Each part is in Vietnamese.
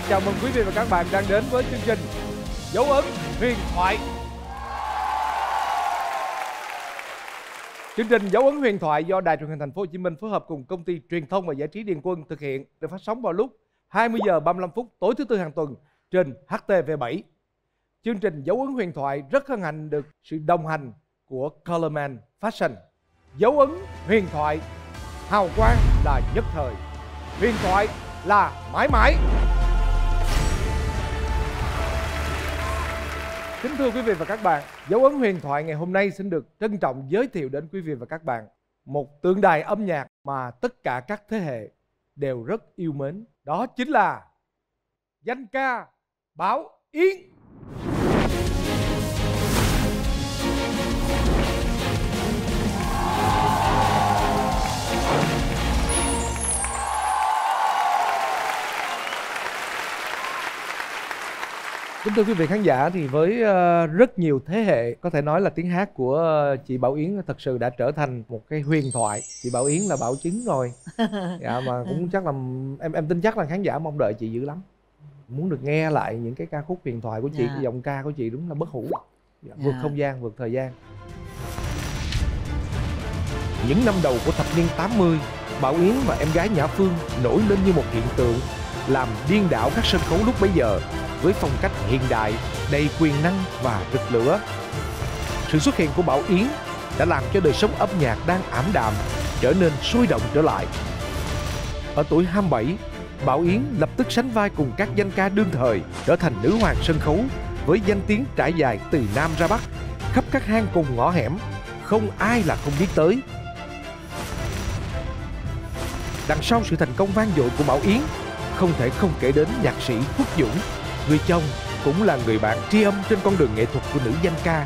chào mừng quý vị và các bạn đang đến với chương trình Dấu ấn huyền thoại. Chương trình Dấu ấn huyền thoại do Đài Truyền hình Thành phố Hồ Chí Minh phối hợp cùng công ty truyền thông và giải trí Điền Quân thực hiện, được phát sóng vào lúc 20 giờ 35 phút tối thứ Tư hàng tuần trên HTV7. Chương trình Dấu ấn huyền thoại rất hân hạnh được sự đồng hành của Colorman Fashion. Dấu ấn huyền thoại, hào quang là nhất thời, huyền thoại là mãi mãi. Kính thưa quý vị và các bạn, Dấu ấn huyền thoại ngày hôm nay xin được trân trọng giới thiệu đến quý vị và các bạn một tượng đài âm nhạc mà tất cả các thế hệ đều rất yêu mến. Đó chính là danh ca Bảo Yến. Kính thưa quý vị khán giả, thì với rất nhiều thế hệ, có thể nói là tiếng hát của chị Bảo Yến thật sự đã trở thành một cái huyền thoại. Chị Bảo Yến là bảo chứng rồi. Dạ, mà cũng chắc là em tin chắc là khán giả mong đợi chị dữ lắm, muốn được nghe lại những cái ca khúc huyền thoại của chị. Cái giọng ca của chị đúng là bất hủ, vượt không gian, vượt thời gian. Những năm đầu của thập niên 80, Bảo Yến và em gái Nhã Phương nổi lên như một hiện tượng, làm điên đảo các sân khấu lúc bấy giờ với phong cách hiện đại, đầy quyền năng và rực lửa. Sự xuất hiện của Bảo Yến đã làm cho đời sống âm nhạc đang ảm đạm trở nên sôi động trở lại. Ở tuổi 27, Bảo Yến lập tức sánh vai cùng các danh ca đương thời, trở thành nữ hoàng sân khấu với danh tiếng trải dài từ Nam ra Bắc, khắp các hang cùng ngõ hẻm, không ai là không biết tới. Đằng sau sự thành công vang dội của Bảo Yến, không thể không kể đến nhạc sĩ Quốc Dũng, người chồng cũng là người bạn tri âm trên con đường nghệ thuật của nữ danh ca.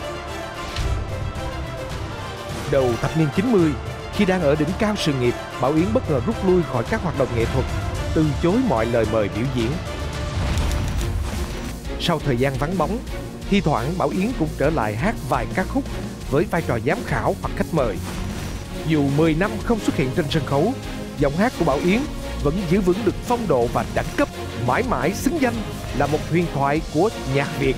Đầu thập niên 90, khi đang ở đỉnh cao sự nghiệp, Bảo Yến bất ngờ rút lui khỏi các hoạt động nghệ thuật, từ chối mọi lời mời biểu diễn. Sau thời gian vắng bóng, thi thoảng Bảo Yến cũng trở lại hát vài ca khúc với vai trò giám khảo hoặc khách mời. Dù 10 năm không xuất hiện trên sân khấu, giọng hát của Bảo Yến vẫn giữ vững được phong độ và đẳng cấp, mãi mãi xứng danh là một huyền thoại của nhạc Việt.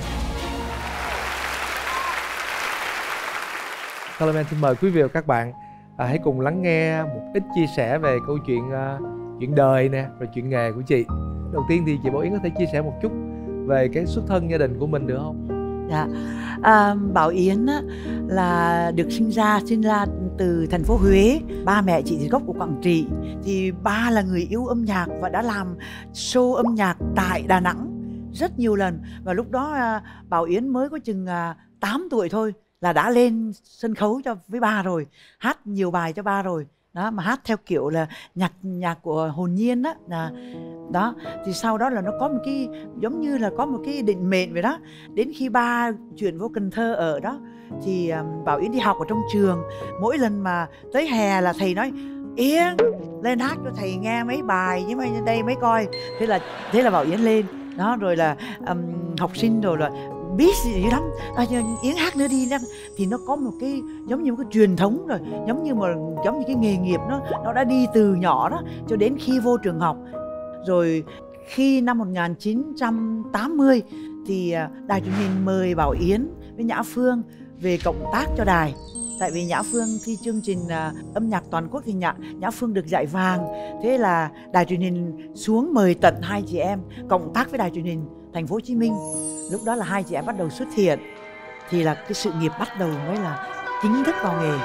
Colorman xin mời quý vị và các bạn hãy cùng lắng nghe một ít chia sẻ về câu chuyện chuyện đời nè, rồi chuyện nghề của chị. Đầu tiên thì chị Bảo Yến có thể chia sẻ một chút về cái xuất thân gia đình của mình được không? Dạ, Bảo Yến á, là được sinh ra từ thành phố Huế. Ba mẹ chị thì gốc của Quảng Trị. Thì ba là người yêu âm nhạc và đã làm show âm nhạc tại Đà Nẵng rất nhiều lần. Và lúc đó Bảo Yến mới có chừng 8 tuổi thôi là đã lên sân khấu với ba rồi, hát nhiều bài cho ba rồi. Đó, mà hát theo kiểu là nhạc của hồn nhiên đó. Đó, thì sau đó là nó có một cái giống như là có một cái định mệnh vậy đó. Đến khi ba chuyển vô Cần Thơ ở đó thì Bảo Yến đi học ở trong trường. Mỗi lần mà tới hè là thầy nói Yến lên hát cho thầy nghe mấy bài nhưng mà đây mới coi. Thế là Bảo Yến lên đó, rồi là học sinh rồi là biết gì lắm, Yến hát nữa đi. Thì nó có một cái giống như một cái truyền thống rồi, giống như cái nghề nghiệp nó đã đi từ nhỏ đó cho đến khi vô trường học. Rồi khi năm 1980 thì đài truyền hình mời Bảo Yến với Nhã Phương về cộng tác cho đài. Tại vì Nhã Phương thi chương trình âm nhạc toàn quốc thì Nhã Phương được giải vàng. Thế là đài truyền hình xuống mời tận hai chị em cộng tác với đài truyền hình Thành phố Hồ Chí Minh. Lúc đó là hai chị em bắt đầu xuất hiện, thì là cái sự nghiệp bắt đầu mới là chính thức vào nghề.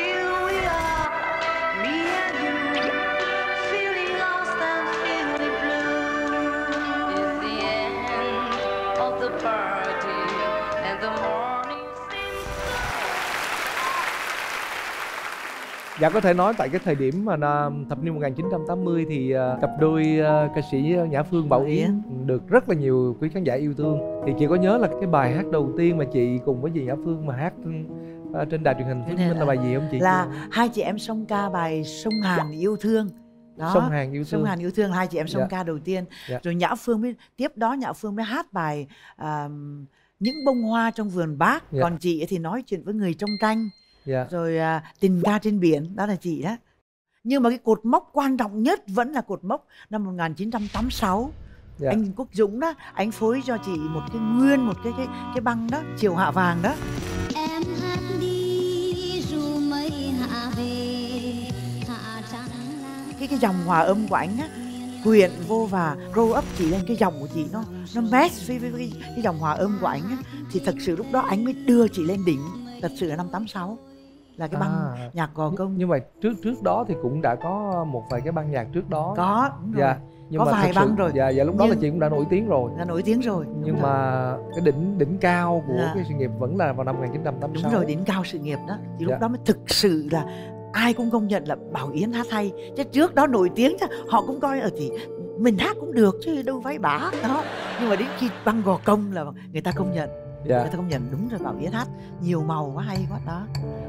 Dạ, có thể nói tại cái thời điểm mà thập niên 1980 thì cặp đôi ca sĩ Nhã Phương Bảo Yến được rất là nhiều quý khán giả yêu thương. Thì chị có nhớ là cái bài hát đầu tiên mà chị cùng với chị Nhã Phương mà hát trên đài truyền hình Hồ Chí Minh là bài gì không chị? Là hai chị em song ca bài Sông Hàn Yêu Thương. Đó, Sông Hàn Yêu Thương. Sông Hàn Yêu Thương, hai chị em song ca đầu tiên. Rồi Nhã Phương mới hát bài Những bông hoa trong vườn bác. Còn chị thì nói chuyện với người trong tranh. Rồi Tình ca trên biển, đó là chị đó. Nhưng mà cái cột mốc quan trọng nhất vẫn là cột mốc năm 1986 Dạ. Anh Quốc Dũng đó, anh phối cho chị một cái băng đó, Chiều Hạ Vàng đó. Em hát đi dù mây hạ về hạ trăng lang. Cái dòng hòa âm của anh á quyện vô và roll up chị lên, cái dòng của chị nó match với cái dòng hòa âm của anh á, thì thật sự lúc đó anh mới đưa chị lên đỉnh. Thật sự là năm 86 là cái băng nhạc Gò Công. Nhưng mà trước đó thì cũng đã có một vài cái băng nhạc trước đó. Có, đúng rồi. Dạ. Nhưng có mà vài thực sự, băng rồi. Dạ lúc đó là chị cũng đã nổi tiếng rồi. Đã nổi tiếng rồi. Nhưng rồi. mà cái đỉnh cao của Dạ. cái sự nghiệp vẫn là vào năm 1986. Đúng rồi, đỉnh cao sự nghiệp đó. Thì lúc Dạ. đó mới thực sự là ai cũng công nhận là Bảo Yến hát hay. Chứ trước đó nổi tiếng họ cũng coi thì mình hát cũng được chứ đâu phải bả đó. Nhưng mà đến khi băng Gò Công là người ta công nhận. Dạ. Người ta công nhận đúng rồi, Bảo Yến hát nhiều màu quá, hay quá đó.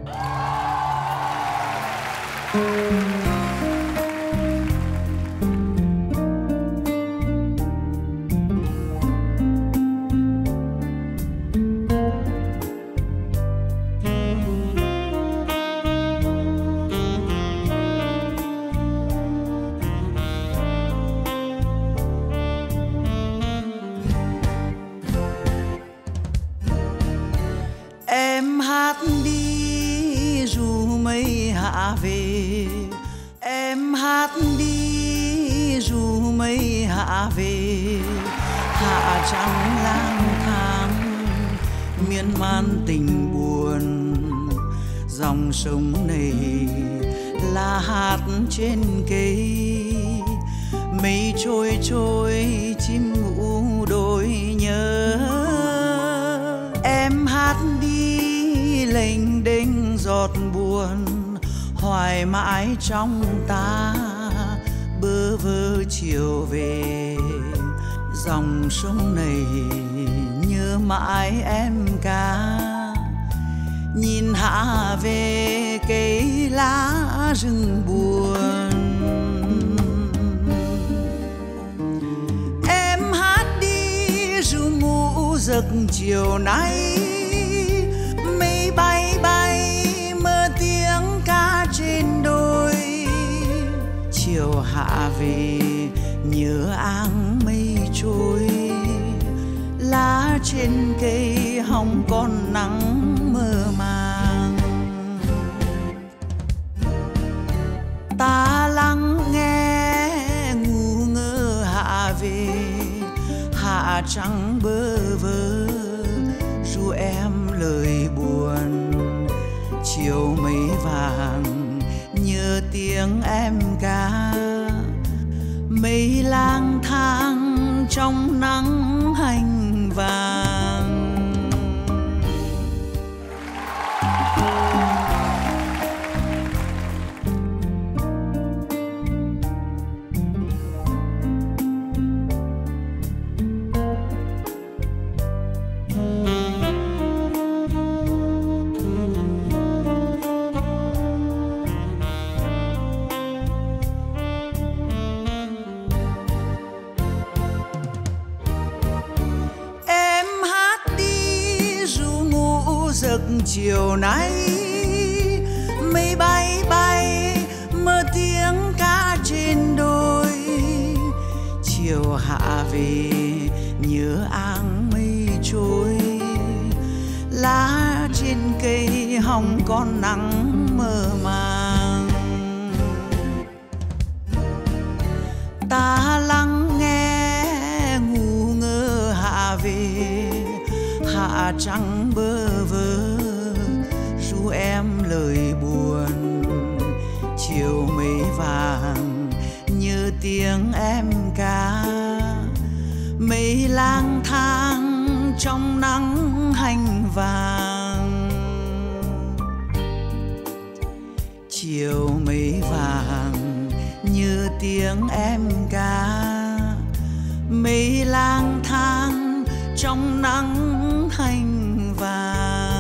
Em hát đi dù mây hạ về, em hát đi dù mây hạ về, hạ trăng lang thang miên man tình buồn. Dòng sông này là hạt trên cây, mây trôi trôi chim ngủ đôi nhớ. Em hát đi lênh đênh giọt buồn, hoài mãi trong ta bơ vơ chiều về. Dòng sông này nhớ mãi em ca, nhìn hạ về cây lá rừng buồn. Em hát đi dù ngủ giấc chiều nay, mây bay bay mơ tiếng ca trên đồi. Chiều hạ về nhớ áng mây trôi, lá trên cây hồng còn nắng mơ màng. Ta lắng nghe ngu ngơ hạ về, hạ trắng bơ vơ ru em lời buồn. Chiều mây vàng nhớ tiếng em ca, mây lang thang trong nắng hành vàng. Giấc chiều nay mây bay bay mơ tiếng ca trên đồi. Chiều hạ về nhớ áng mây trôi, lá trên cây hồng còn nắng mơ màng. Ta lắng nghe ngu ngơ hạ về, hạ trắng bơ vơ ru em lời buồn. Chiều mây vàng nhớ tiếng em ca, mây lang thang trong nắng hành vàng. Chiều mây vàng nhớ tiếng em ca, mây lang thang trong nắng hành vàng.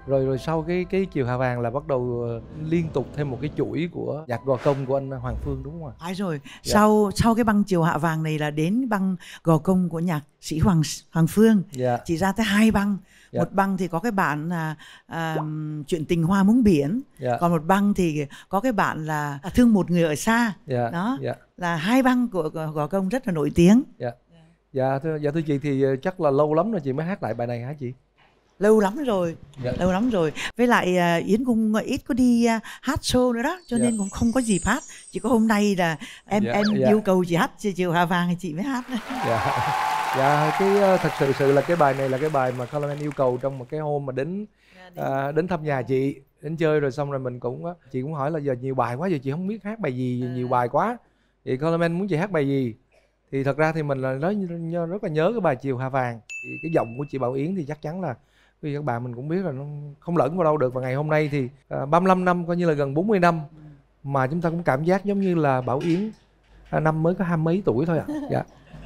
Rồi sau cái Chiều Hạ Vàng là bắt đầu liên tục thêm một cái chuỗi của nhạc Gò Công của anh Hoàng Phương, đúng không ạ? Phải rồi. Dạ. Sau cái băng Chiều Hạ Vàng này là đến băng Gò Công của nhạc sĩ Hoàng Phương. Dạ. Chỉ ra tới 2 băng. Dạ. Một băng thì có cái bản là Chuyện Tình Hoa Muống Biển. Dạ. Còn một băng thì có cái bản là Thương Một Người Ở Xa. Dạ. Đó. Dạ. Là 2 băng của Gò Công rất là nổi tiếng. Dạ. Dạ thưa chị thì chắc là lâu lắm rồi chị mới hát lại bài này hả chị? Lâu lắm rồi. Dạ. Lâu lắm rồi. Với lại Yến cũng ít có đi hát show nữa đó, cho nên cũng không có dịp hát. Chỉ có hôm nay là em yêu cầu chị hát Chiều Hạ Vàng thì chị mới hát. Dạ. Dạ, thật sự là cái bài này là cái bài mà Coleman yêu cầu trong một cái hôm mà đến thăm nhà chị, đến chơi rồi xong rồi mình cũng chị cũng hỏi là giờ nhiều bài quá, giờ chị không biết hát bài gì, nhiều bài quá. Thì Coleman muốn chị hát bài gì? Thì thật ra thì mình là rất là nhớ cái bài Chiều Hạ Vàng. Thì cái giọng của chị Bảo Yến thì chắc chắn là vì các bạn mình cũng biết là nó không lẫn vào đâu được. Và ngày hôm nay thì 35 năm coi như là gần 40 năm mà chúng ta cũng cảm giác giống như là Bảo Yến năm mới có 20 mấy tuổi thôi ạ. Dạ.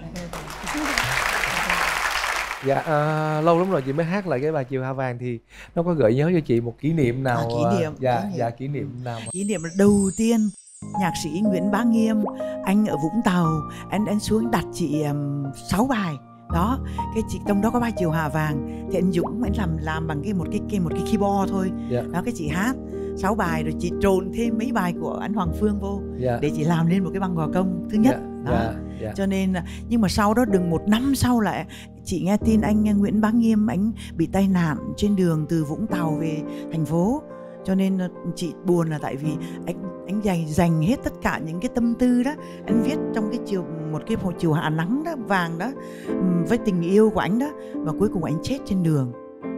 Dạ, lâu lắm rồi chị mới hát lại cái bài Chiều Hạ Vàng thì nó có gợi nhớ cho chị một kỷ niệm nào? Kỷ niệm. Kỷ niệm nào? Kỷ niệm đầu tiên nhạc sĩ Nguyễn Bá Nghiêm, anh ở Vũng Tàu, anh xuống đặt chị 6 bài. Đó, cái chị trong đó có bài Chiều Hạ Vàng thì anh Dũng anh làm bằng một cái keyboard thôi. Yeah. Đó, cái chị hát 6 bài rồi chị trộn thêm mấy bài của anh Hoàng Phương vô. Yeah. Để chị làm lên một cái băng Gò Công thứ nhất. Yeah. Cho nên nhưng mà sau đó đừng 1 năm sau lại chị nghe tin anh Nguyễn Bá Nghiêm anh bị tai nạn trên đường từ Vũng Tàu về thành phố. Cho nên chị buồn là tại vì anh dành hết tất cả những cái tâm tư đó anh viết trong cái một cái chiều hạ nắng đó, vàng đó, với tình yêu của anh đó, và cuối cùng anh chết trên đường.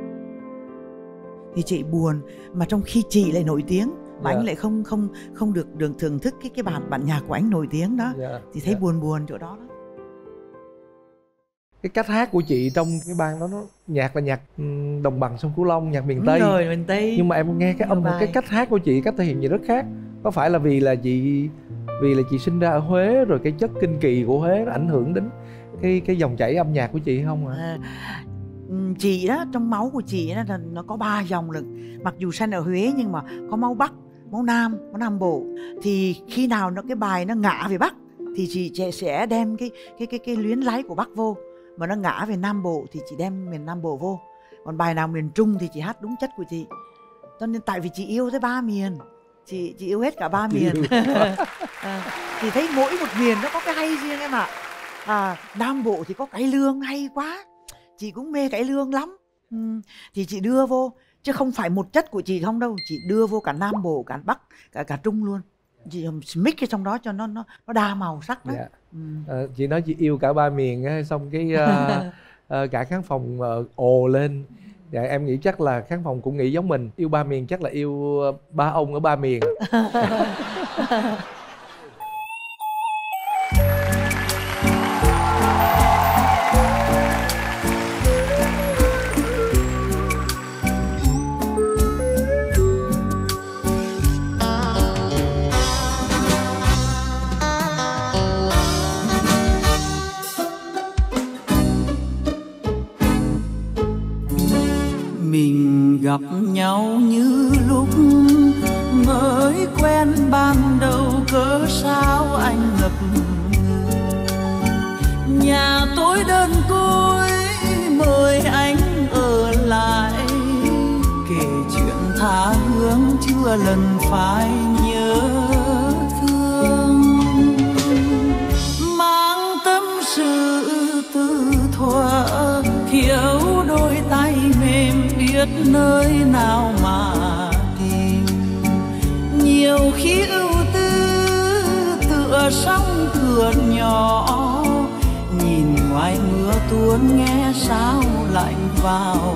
Thì chị buồn, mà trong khi chị lại nổi tiếng mà anh lại không được thưởng thức cái bản nhạc của anh nổi tiếng đó. Thì thấy buồn chỗ đó. Cái cách hát của chị trong cái ban đó, nó nhạc là nhạc đồng bằng sông Cửu Long, nhạc miền Tây. Đúng rồi, miền Tây. Nhưng mà em nghe cái cách hát của chị, cách thể hiện gì rất khác. Có phải là vì là chị sinh ra ở Huế rồi cái chất kinh kỳ của Huế nó ảnh hưởng đến cái dòng chảy âm nhạc của chị không ạ? Chị đó, trong máu của chị đó, nó có 3 dòng lực. Mặc dù sinh ở Huế nhưng mà có máu Bắc, máu Nam Bộ. Thì khi nào cái bài nó ngã về Bắc thì chị sẽ đem cái luyến láy của Bắc vô. Mà nó ngã về Nam Bộ thì chị đem miền Nam Bộ vô. Còn bài nào miền Trung thì chị hát đúng chất của chị. Cho nên tại vì chị yêu tới 3 miền, chị yêu hết cả 3 miền. Thì thấy mỗi một miền nó có cái hay riêng em ạ. Nam Bộ thì có cải lương hay quá, chị cũng mê cải lương lắm. Thì chị đưa vô, chứ không phải một chất của chị không đâu, chị đưa vô cả Nam Bộ, cả Bắc, cả Trung luôn. Chị mix cái trong đó cho nó đa màu sắc đó. Chị nói chị yêu cả 3 miền á, xong cái cả khán phòng ồ lên. Dạ, em nghĩ chắc là khán phòng cũng nghĩ giống mình, yêu 3 miền chắc là yêu 3 ông ở 3 miền. Mình gặp nhau như lúc mới quen ban đầu, cớ sao anh ngập ngừng. Nhà tôi đơn côi mời anh ở lại, kể chuyện tha hương chưa lần phai nhớ thương. Mang tâm sự từ thuở, thiếu đôi tay mềm biết nơi nào mà tìm. Nhiều khi ưu tư tựa sóng cửa nhỏ, nhìn ngoài mưa tuôn nghe sao lạnh vào.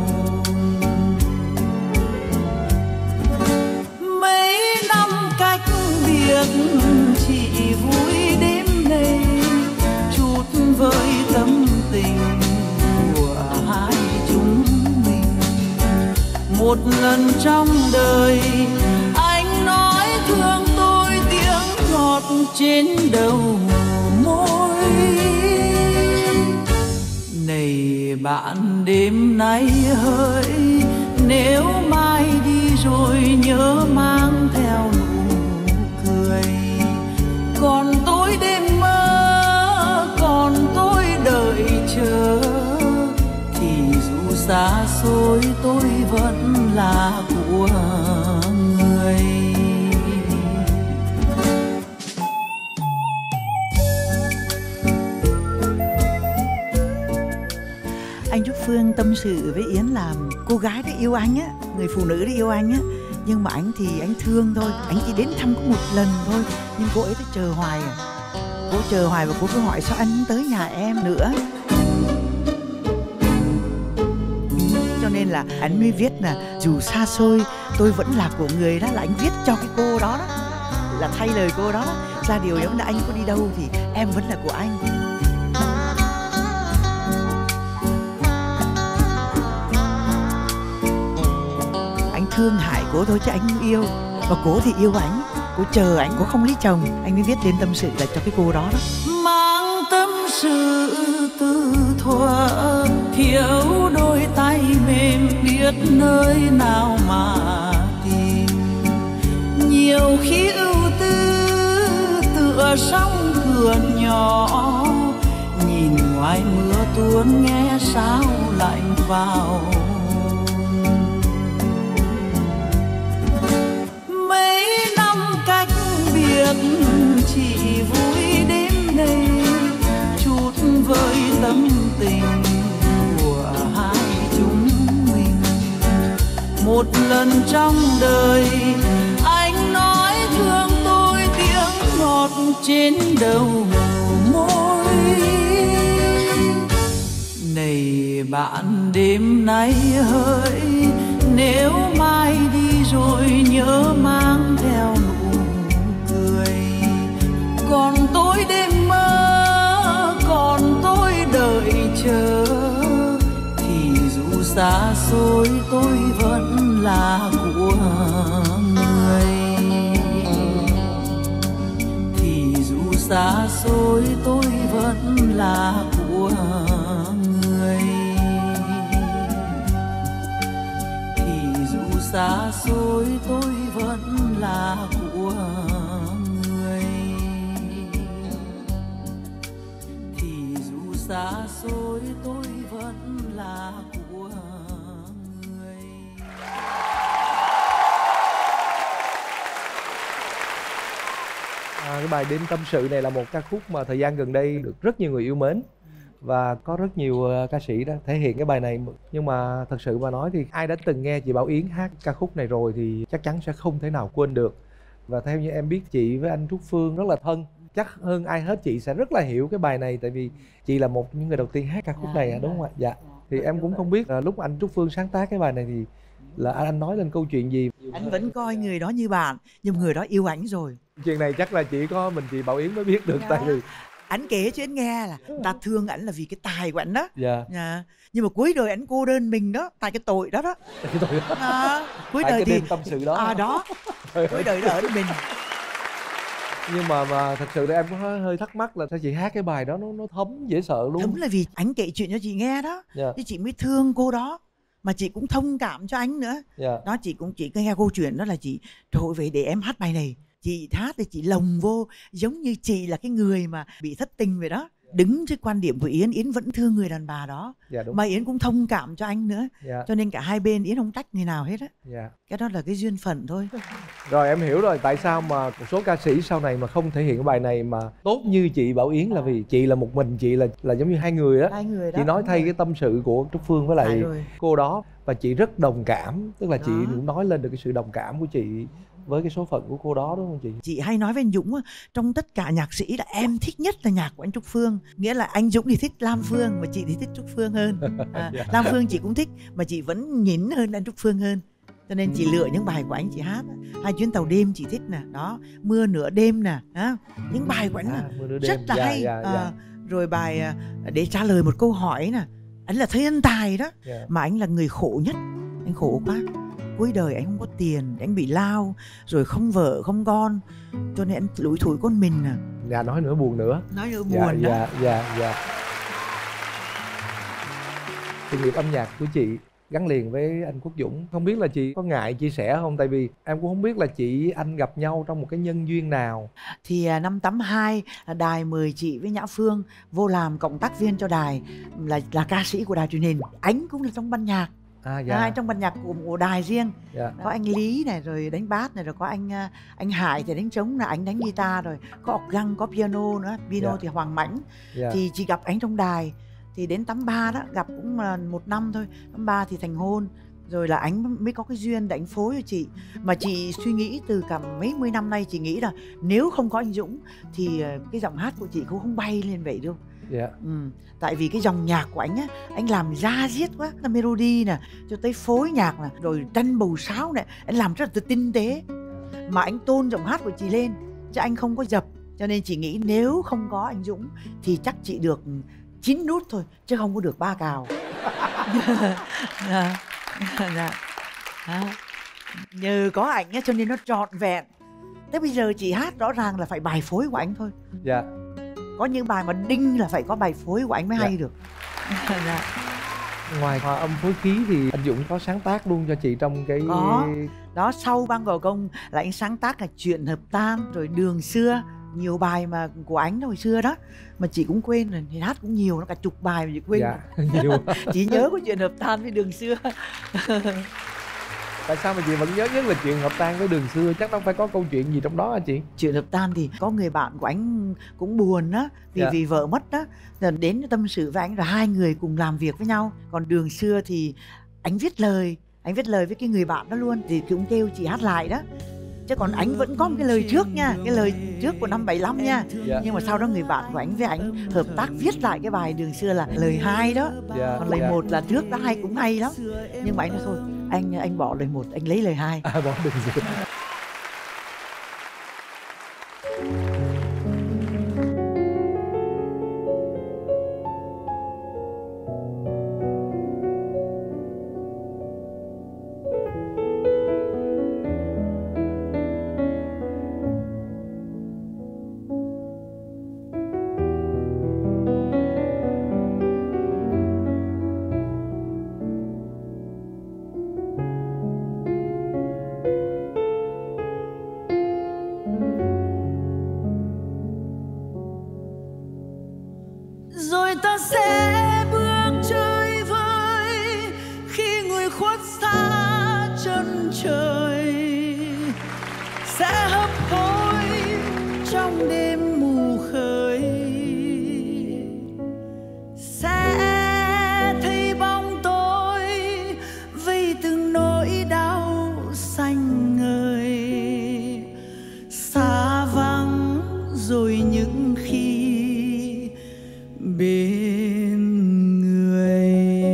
Mấy năm cách biệt chỉ vui đêm nay, chút với tâm tình của hai chúng mình. Một lần trong đời anh nói thương tôi, tiếng ngọt trên đầu môi. Này bạn đêm nay hỡi, nếu tôi vẫn là của người. Anh Trúc Phương tâm sự với Yến là cô gái đó yêu anh á, người phụ nữ đó yêu anh á, nhưng mà anh thì anh thương thôi, anh chỉ đến thăm có một lần thôi, nhưng cô ấy cứ chờ hoài à. Cô chờ hoài và cô cứ hỏi sao anh không tới nhà em nữa. Cho nên là anh mới viết là dù xa xôi tôi vẫn là của người, đó là anh viết cho cái cô đó, là thay lời cô đó, ra điều giống là anh có đi đâu thì em vẫn là của anh. Thương hại cô thôi chứ anh không yêu, và cô thì yêu anh, cô chờ anh, cô không lấy chồng, anh mới viết lên tâm sự là cho cái cô đó đó. Mang tâm sự từ thuở, thiếu đôi tay mềm biết nơi nào mà tìm. Nhiều khi ưu tư tựa sóng cửa nhỏ, nhìn ngoài mưa tuôn nghe sao lạnh vào. Chỉ vui đêm nay chút với tâm tình của hai chúng mình. Một lần trong đời anh nói thương tôi tiếng ngọt trên đầu môi. Này bạn đêm nay hỡi, nếu mai đi rồi nhớ mang theo nụ cười. Còn tôi đêm mơ, còn tôi đợi chờ, thì dù xa xôi tôi vẫn là của người. Thì dù xa xôi tôi vẫn là của người. Thì dù xa xôi tôi vẫn là của người. Thì dù xa xôi tôi vẫn là của người. Cái bài Đêm Tâm Sự này là một ca khúc mà thời gian gần đây được rất nhiều người yêu mến, và có rất nhiều ca sĩ đã thể hiện cái bài này. Nhưng mà thật sự mà nói thì ai đã từng nghe chị Bảo Yến hát ca khúc này rồi thì chắc chắn sẽ không thể nào quên được. Và theo như em biết, chị với anh Trúc Phương rất là thân, chắc hơn ai hết chị sẽ rất là hiểu cái bài này, tại vì chị là một những người đầu tiên hát ca khúc này, đúng không ạ? Dạ. Thì em cũng không biết là lúc anh Trúc Phương sáng tác cái bài này thì là anh nói lên câu chuyện gì. Anh vẫn coi người đó như bạn, nhưng người đó yêu ảnh rồi. Chuyện này chắc là chỉ có mình chị Bảo Yến mới biết được. Tại vì Anh kể cho anh nghe là ta thương ảnh là vì cái tài của ảnh đó. Dạ. Nhưng mà cuối đời ảnh cô đơn mình đó, tại cái tội đó đó. Cái tội đó. Cuối Tại đời cái thì đêm tâm sự đó. đó. Cuối đời đó ở mình. Nhưng mà thật sự là em có hơi thắc mắc là sao chị hát cái bài đó nó thấm dễ sợ luôn. Thấm là vì ảnh kể chuyện cho chị nghe đó. Dạ. Chứ chị mới thương cô đó, mà chị cũng thông cảm cho anh nữa. Dạ. Đó, chị nghe câu chuyện đó là chị trời ơi, về để em hát bài này. Chị hát thì chị lồng vô, giống như chị là cái người mà bị thất tình vậy đó. Đứng trên quan điểm của Yến, Yến vẫn thương người đàn bà đó. Dạ, đúng. Mà Yến cũng thông cảm cho anh nữa. Dạ. Cho nên cả hai bên Yến không trách người nào hết á. Dạ. Cái đó là cái duyên phận thôi. Rồi em hiểu rồi, tại sao mà một số ca sĩ sau này mà không thể hiện cái bài này mà tốt như chị Bảo Yến là vì chị là một mình, chị là giống như hai người đó. Hai người đó. Chị nói thay cái tâm sự của Trúc Phương với lại cô đó, và chị rất đồng cảm, tức là đó. chị cũng nói lên được cái sự đồng cảm của chị với cái số phận của cô đó, đúng không chị? Chị hay nói với anh Dũng, trong tất cả nhạc sĩ là em thích nhất là nhạc của anh Trúc Phương. Nghĩa là anh Dũng thì thích Lam Phương, mà chị thì thích Trúc Phương hơn. Lam Phương chị cũng thích, mà chị vẫn nhín hơn anh Trúc Phương hơn. Cho nên chị lựa những bài của anh chị hát. Hai chuyến tàu đêm chị thích nè, đó, Mưa Nửa Đêm nè, những bài của anh rất là hay. Rồi bài Để Trả Lời Một Câu Hỏi nè, anh là thiên tài đó. Mà anh là người khổ nhất, anh khổ quá. Cuối đời anh không có tiền, anh bị lao, rồi không vợ không con, cho nên anh lủi thủi con mình à. Dạ, nói nữa buồn nữa. Nói nữa buồn đó. Dạ. Sự nghiệp âm nhạc của chị gắn liền với anh Quốc Dũng, không biết là chị có ngại chia sẻ không? Tại vì em cũng không biết là chị anh gặp nhau trong một cái nhân duyên nào. Thì năm 82 đài mời chị với Nhã Phương vô làm cộng tác viên cho đài, là ca sĩ của đài truyền hình. Anh cũng là trong ban nhạc. Dạ. Trong ban nhạc của đài riêng. Dạ. Có anh Lý này, rồi đánh bass này, rồi có anh Hải thì đánh trống, là anh đánh guitar, rồi có organ, có piano nữa. Piano thì Hoàng Mãnh. Thì chị gặp anh trong đài. Thì đến 83 đó, gặp cũng là 1 năm thôi. 83 thì thành hôn. Rồi là anh mới có cái duyên để anh phối cho chị. Mà chị suy nghĩ từ cả mấy mươi năm nay, chị nghĩ là nếu không có anh Dũng thì cái giọng hát của chị cũng không bay lên vậy đâu. Tại vì cái dòng nhạc của anh á, anh làm da diết quá, là melody nè, cho tới phối nhạc nè, rồi tranh bầu sáo này, anh làm rất là tinh tế. Mà anh tôn giọng hát của chị lên, chứ anh không có dập. Cho nên chị nghĩ nếu không có anh Dũng thì chắc chị được 9 nút thôi, chứ không có được 3 cào. Nhờ có ảnh á, cho nên nó trọn vẹn. Tới bây giờ chị hát rõ ràng là phải bài phối của anh thôi. Dạ. Có những bài mà đinh là phải có bài phối của anh mới hay được. Ngoài hòa âm phối khí thì anh Dũng có sáng tác luôn cho chị trong cái... Có. Đó, sau Bang Gò Công là anh sáng tác là Chuyện Hợp Tan, rồi Đường Xưa. Nhiều bài mà của anh hồi xưa đó mà chị cũng quên rồi, thì hát cũng nhiều, nó cả chục bài mà chị quên. Nhiều. Chị nhớ có Chuyện Hợp Tan với Đường Xưa. Tại sao mà chị vẫn nhớ nhất là Chuyện Hợp Tan với Đường Xưa? Chắc đâu phải có câu chuyện gì trong đó hả chị? Chuyện Hợp Tan thì có người bạn của anh cũng buồn á, vì vợ mất đó, rồi đến tâm sự với anh, rồi hai người cùng làm việc với nhau. Còn Đường Xưa thì anh viết lời với cái người bạn đó luôn, thì cũng kêu chị hát lại đó. Chứ còn anh vẫn có một cái lời trước nha, cái lời trước của năm 75 nha. Nhưng mà sau đó người bạn của anh với anh hợp tác viết lại cái bài Đường Xưa là lời 2 đó. Còn lời 1 là trước đó hay cũng hay lắm. Nhưng mà anh nói thôi, anh bỏ lời 1, anh lấy lời 2. Bỏ Đường Xưa. Rồi ta sẽ bước chơi vơi khi người khuất xa chân trời, sẽ hấp hối trong đêm mù khơi, sẽ thấy bóng tối vì từng nỗi đau xanh ngời, xa vắng rồi những khi bên người.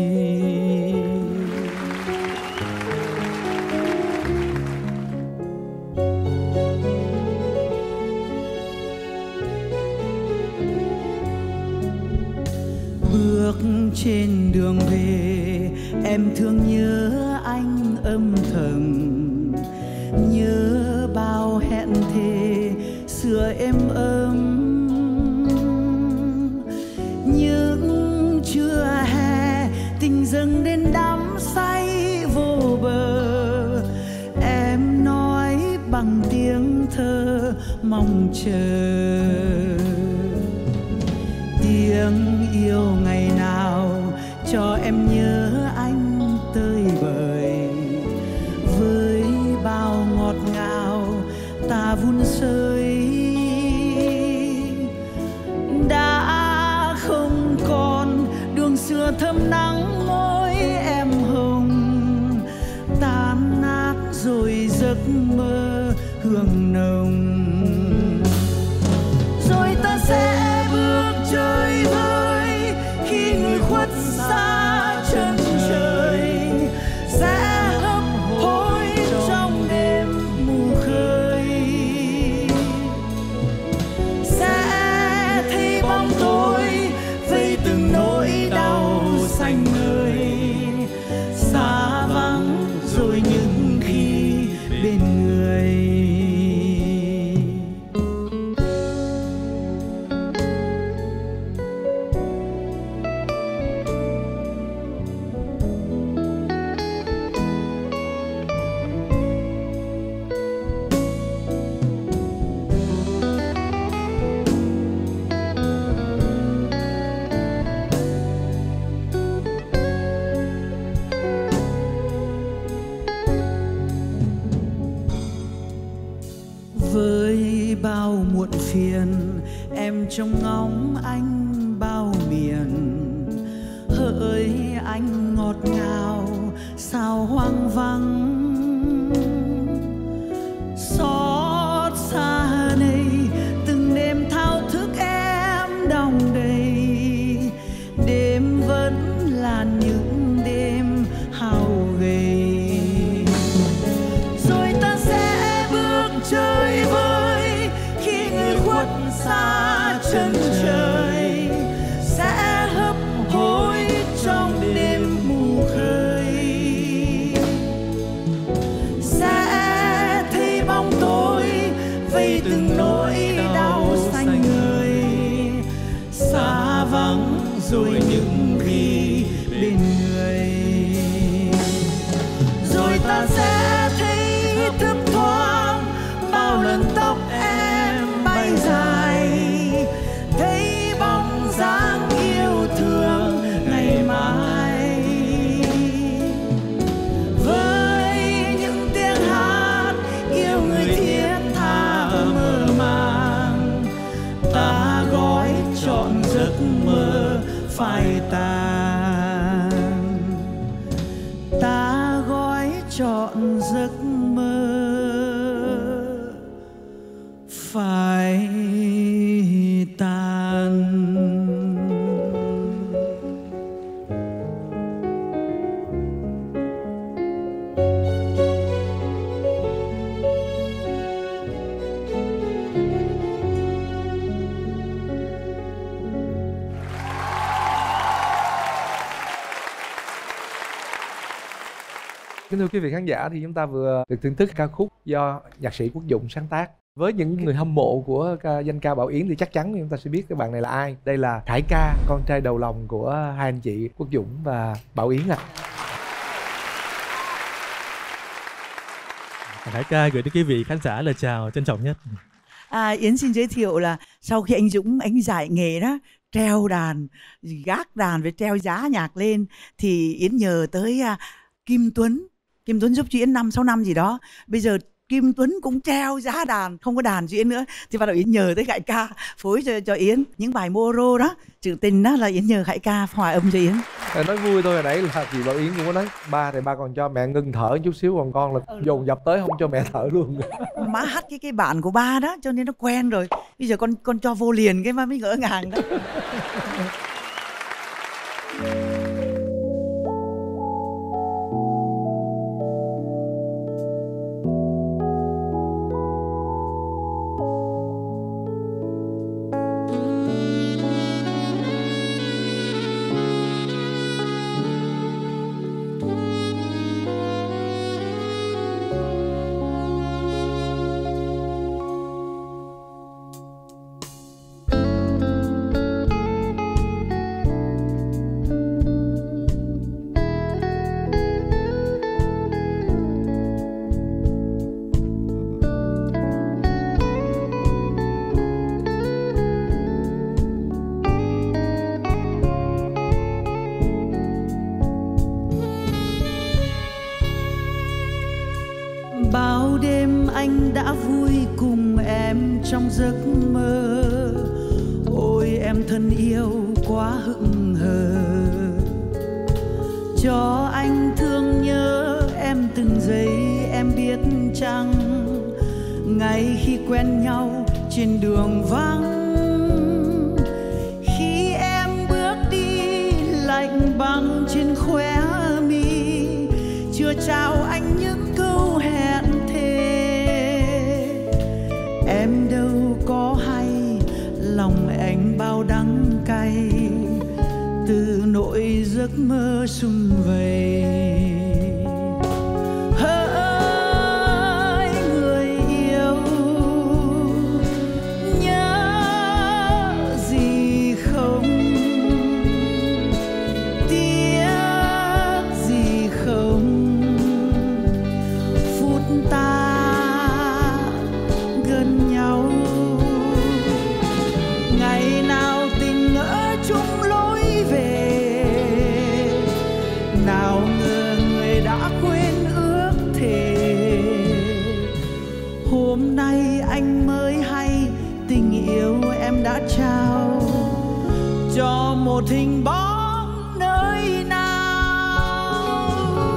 Bước trên đường về em thương nhớ anh âm thầm, nhớ bao hẹn thề xưa êm ấm. Những trưa hè tình dâng đến đắm say vô bờ, em nói bằng tiếng thơ mong chờ. Tiếng yêu ngày nào cho em nhớ anh tơi bời, với bao ngọt ngào ta vun sới. Đã không còn đường xưa thơm nắng môi em hồng, tan nát rồi giấc mơ hương nồng. Rồi ta sẽ bước chơi vơi khi người khuất xa chân trời, sẽ hấp hối trong đêm mù khơi, sẽ thấy bóng tối với từng nỗi đau xanh ngời, xa vắng rồi những khi bên người. bao muộn phiền, em trông ngóng anh bao miền. Hỡi anh ngọt ngào sao hoang vắng, xót xa này từng đêm thao thức em đong đầy. Đêm vẫn là những đêm hao gầy, rồi ta sẽ bước chơi vơi khi người khuất xa chân trời, sẽ hấp hối trong đêm mù khơi, sẽ thấy bóng tối vây từng nỗi đau xanh người, xa vắng rồi những khi bên người, rồi ta sẽ thấy thấp thoáng bao lần tóc em bay dài, thấy bóng dáng yêu thương ngày mai. Với những tiếng hát yêu người thiết tha mơ màng, ta gói trọn giấc mơ phai tàn, ta gói trọn giấc mơ phai tàn. Kính thưa quý vị khán giả, thì chúng ta vừa được thưởng thức ca khúc do nhạc sĩ Quốc Dụng sáng tác. Với những người hâm mộ của danh ca Bảo Yến thì chắc chắn chúng ta sẽ biết cái bạn này là ai. Đây là Khải Ca, con trai đầu lòng của hai anh chị Quốc Dụng và Bảo Yến ạ. Khải Ca gửi đến quý vị khán giả lời chào trân trọng nhất. Yến xin giới thiệu là sau khi anh Dũng anh giải nghệ đó, treo đàn, gác đàn với treo giá nhạc lên, thì Yến nhờ tới Kim Tuấn giúp cho Yến 5-6 năm gì đó. Bây giờ Kim Tuấn cũng treo giá đàn, không có đàn cho Yến nữa, thì bắt đầu Yến nhờ tới Khải Ca phối cho Yến những bài bolero đó, trữ tình đó là Yến nhờ Khải Ca hòa âm cho Yến. Nói vui thôi, hồi nãy là chị Bảo Yến cũng có nói ba thì ba còn cho mẹ ngưng thở chút xíu, còn con là dồn dập tới không cho mẹ thở luôn. Má hát cái bản của ba đó cho nên nó quen rồi, bây giờ con cho vô liền cái má mới ngỡ ngàng đó. Bao đêm anh đã vui cùng em trong giấc mơ, ôi em thân yêu quá hững hờ, cho anh thương nhớ em từng giây. Em biết chăng ngày khi quen nhau trên đường vắng, khi em bước đi lạnh băng trên khóe mi, chưa chào anh những câu hẹn thề. Em đâu có hay lòng anh bao đắng cay, từ nỗi giấc mơ sum vầy. Hỡi người yêu, nhớ gì không, tiếc gì không, phút ta gần nhau. Ngày nào tình ngỡ chung lối về, nào ngờ người đã quên ước thề. Hôm nay anh mới hay tình yêu em đã trao cho một hình bóng nơi nào.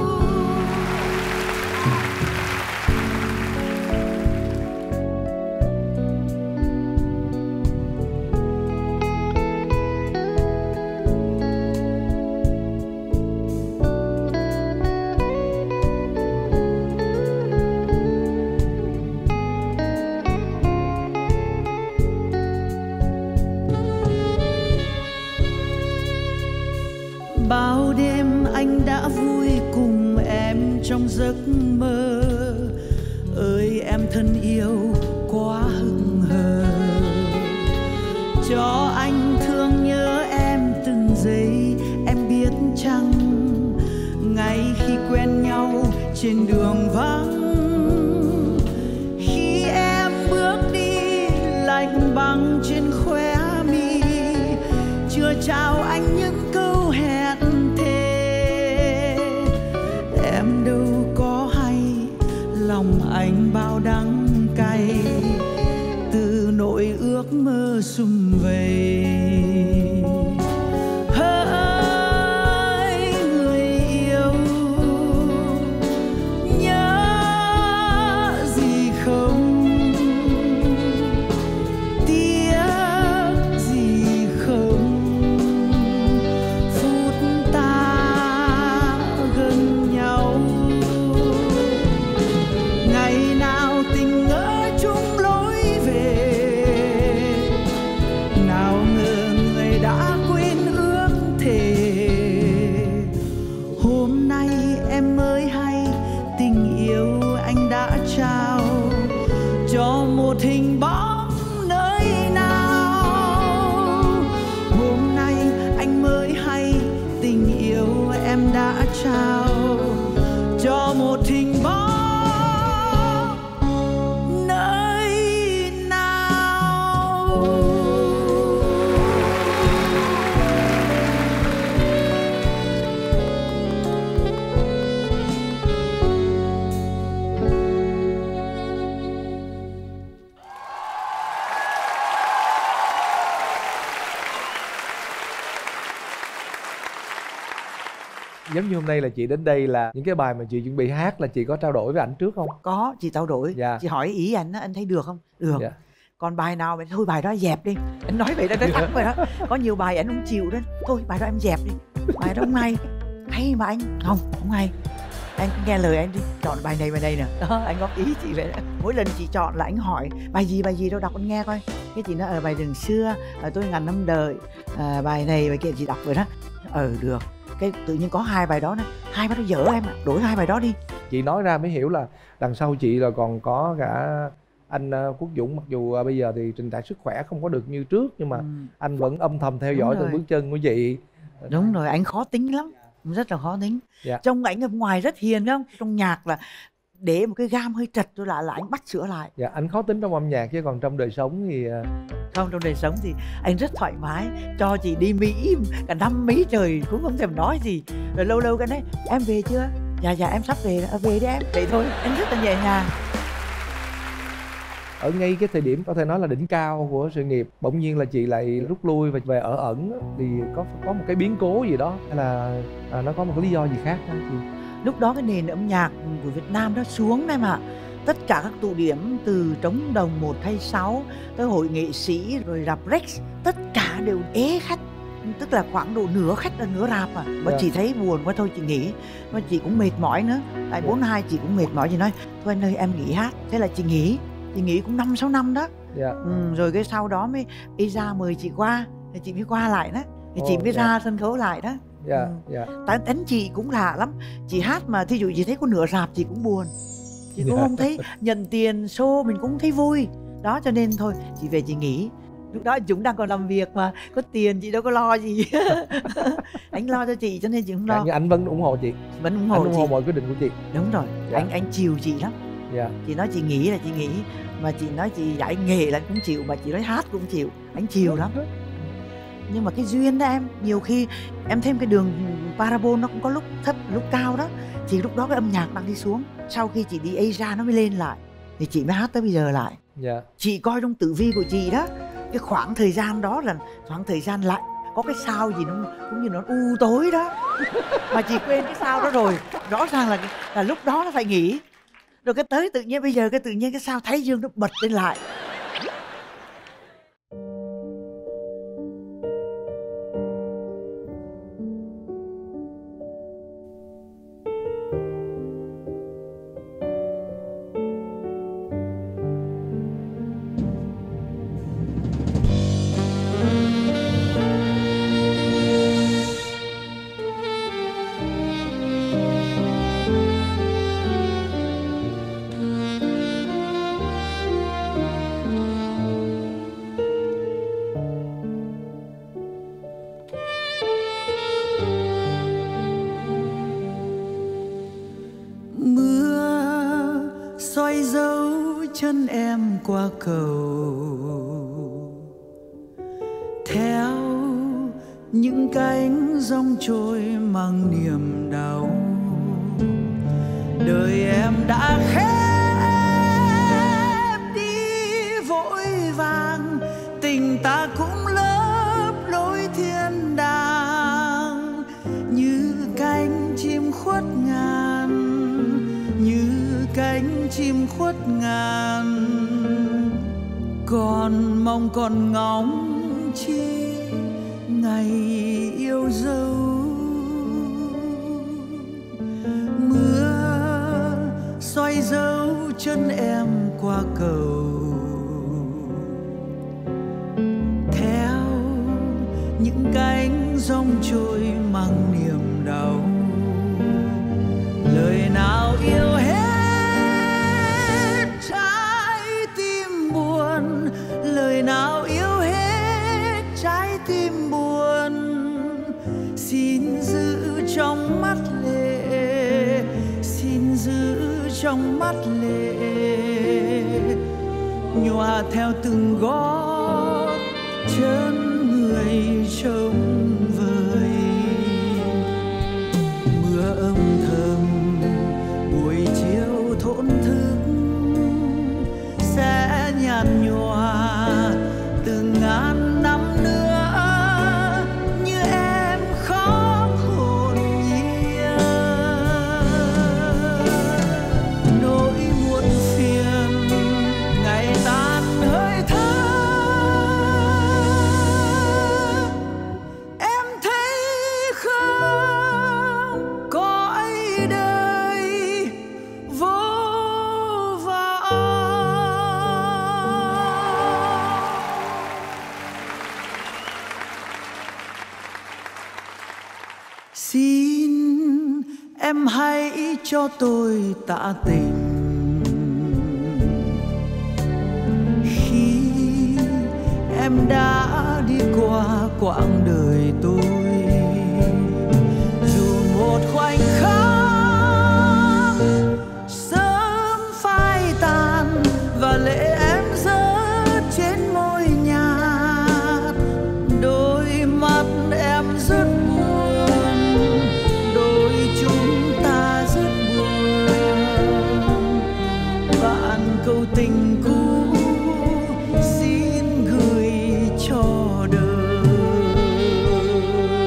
Bao đêm anh đã vui cùng em trong giấc mơ. Ơi em thân yêu quá hững hờ, cho anh thương nhớ em từng giây. Em biết chăng ngày khi quen nhau trên đường vắng, khi em bước đi lạnh băng trên khóe mi, chưa chào anh những câu hẹn thề. Em đâu có hay lòng anh bao đắng cay từ nỗi ước mơ sum vầy. Hỡi người yêu, nhớ gì không, tiếc gì không, phút ta gần nhau. Ngày nào tình ngỡ chung lối về, nào ngờ người đã quên ước thề. Hôm nay em mới hay tình yêu anh đã trao cho một hình bóng nơi nào. Hôm nay anh mới hay tình yêu em đã trao cho một hình bóng nơi nào. Giống như hôm nay là chị đến đây là những cái bài mà chị chuẩn bị hát là chị có trao đổi với ảnh trước không? Có, chị trao đổi. Dạ. Chị hỏi ý anh thấy được không? Được. Dạ. Còn bài nào mà thôi bài đó dẹp đi. Anh nói vậy đó, nói thẳng vậy đó. Có nhiều bài anh không chịu đó. Thôi bài đó em dẹp đi. Bài đó không hay mà anh. Không hay. Anh cứ nghe lời anh đi, chọn bài này nè. Đó, anh góp ý chị vậy đó. Mỗi lần chị chọn là anh hỏi bài gì đâu, đọc anh nghe coi. Cái chị nói ở bài Rừng Xưa, Tôi Ngàn Năm Đợi, bài này bài kia chị đọc vậy đó. Được. Cái tự nhiên có hai bài đó, hai bài đó dở em ạ, đổi hai bài đó đi. Chị nói ra mới hiểu là đằng sau chị là còn có cả anh Quốc Dũng. Mặc dù bây giờ thì trình trạng sức khỏe không có được như trước, nhưng mà anh vẫn âm thầm theo dõi từng bước chân của chị. Đúng rồi, anh khó tính lắm, rất là khó tính. Dạ. Trong ảnh ở ngoài rất hiền không? Trong nhạc là để một cái gam hơi trật rồi là anh bắt sửa lại. Dạ, anh khó tính trong âm nhạc chứ còn trong đời sống thì không, trong đời sống thì anh rất thoải mái, cho chị đi Mỹ cả năm mấy trời cũng không thèm nói gì. Rồi lâu lâu cái nói em về chưa? Dạ em sắp về, về đi em. Vậy thôi, anh rất là nhẹ nhàng. Ở ngay cái thời điểm có thể nói là đỉnh cao của sự nghiệp, bỗng nhiên là chị lại rút lui và về ở ẩn, thì có một cái biến cố gì đó hay là nó có một cái lý do gì khác đó chị? Lúc đó cái nền âm nhạc của Việt Nam nó xuống em ạ. Tất cả các tụ điểm từ Trống Đồng 126 tới Hội Nghệ Sĩ rồi rạp Rex, tất cả đều ế khách. Tức là khoảng độ nửa khách là nửa rạp mà. Mà chị thấy buồn quá thôi chị nghỉ. Mà chị cũng mệt mỏi nữa. Tại 42 chị cũng mệt mỏi, chị nói thôi anh ơi em nghỉ hát. Thế là chị nghỉ cũng 5-6 năm đó. Rồi cái sau đó mới Isa mời chị qua, thì chị mới qua lại đó. Thì chị mới ra sân khấu lại đó. Tánh chị cũng lạ lắm. Chị hát mà thí dụ chị thấy có nửa rạp chị cũng buồn. Chị cũng không thấy nhận tiền show mình cũng thấy vui. Đó cho nên thôi chị về chị nghỉ. Lúc đó chúng đang còn làm việc mà, có tiền chị đâu có lo gì. Anh lo cho chị cho nên chị không lo. Nhưng anh vẫn ủng hộ chị. Vẫn ủng hộ anh ủng hộ mọi quyết định của chị. Đúng rồi. Anh chiều chị lắm. Chị nói chị nghỉ là chị nghỉ, mà chị nói chị giải nghề là anh cũng chịu, mà chị nói hát cũng chịu. Anh chiều lắm. Nhưng mà cái duyên đó em, nhiều khi em thêm cái đường parabol nó cũng có lúc thấp lúc cao đó, thì lúc đó cái âm nhạc đang đi xuống. Sau khi chị đi Asia nó mới lên lại, thì chị mới hát tới bây giờ lại. Dạ. Chị coi trong tử vi của chị đó, cái khoảng thời gian đó là khoảng thời gian lạnh, có cái sao gì nó cũng như nó u tối đó mà chị quên cái sao đó rồi. Rõ ràng là lúc đó nó phải nghỉ, rồi cái tới tự nhiên bây giờ cái tự nhiên cái sao Thái Dương nó bật lên lại. Xoay dấu chân em qua cầu, theo những cánh giông trôi mang niềm đau. Đời em đã khép đi vội vàng, tình ta cũng lấp lối thiên đàng. Như cánh chim khuất ngàn, như cánh chim khuất ngàn, còn mong còn ngóng chi ngày yêu dấu. Mưa xoay dấu chân em qua cầu, theo những cánh giông trôi mang niềm đau. Lời nào yêu hết trái tim buồn, lời nào yêu hết trái tim buồn. Xin giữ trong mắt lệ, xin giữ trong mắt lệ, nhòa theo từng gót chân người trông vời. Mưa âm thầm buổi chiều thổn thức sẽ nhạt nhòa từng ngàn năm nữa, như em khóc hồn nhiên. Nỗi muộn phiền ngày tan hơi thở, em thấy không cõi đời vô vọng. Xin em hãy cho tôi tạ tình khi em đã đi qua quãng đời tôi. Dù một khoảnh khắc sớm phai tàn và lệ em rớt trên môi nhạt, đôi mắt em rất buồn, đôi chúng ta rất buồn. Vạn câu tình cũ xin gửi cho đời.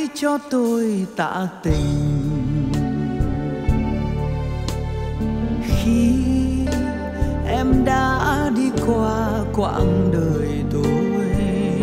cho tôi tạ tình. Khi em đã đi qua quãng đời tôi,